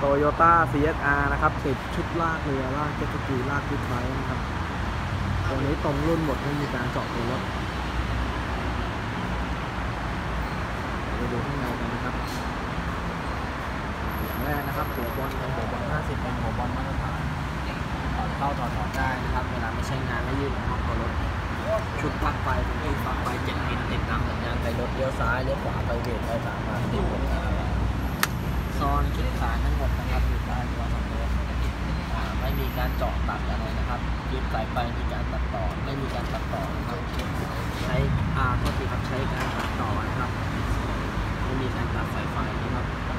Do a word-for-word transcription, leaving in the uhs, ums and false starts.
โตโยต้า ซี เอส อาร์ นะครับติดชุดลากเรือลากเจ็ตสกีลากบิ๊กไบค์นะครับตัวนี้ตรงรุ่นหมดไม่มีการเจาะตัวรถไปดูข้างในกันนะครับอย่างแรกนะครับหัวบอลเป็นหัวบอลห้าสิบเป็นหัวบอลมาตรฐานถอดเข้าถอดถอดได้นะครับเวลาไม่ใช้งานไม่ยืดออกนอกตัวรถชุดปลั๊กไฟเป็นที่ปลั๊กไฟเจ็ดพินติดตามสัญญาณไปรถเลี้ยวซ้ายเลี้ยวขวาไปเบรกไปสามารถติดหมดนะครับซอนชุดสายทั้งหมดนะครับอยู่ใต้ตัวของรถไม่มีการเจาะตัดอะไรนะครับยึดสายไฟมีการตัดต่อไม่มีการตัดต่อนะครับใช้อาร์โทษทีครับใช้การตัดต่อนะครับไม่มีการตัดสายไฟนะครับ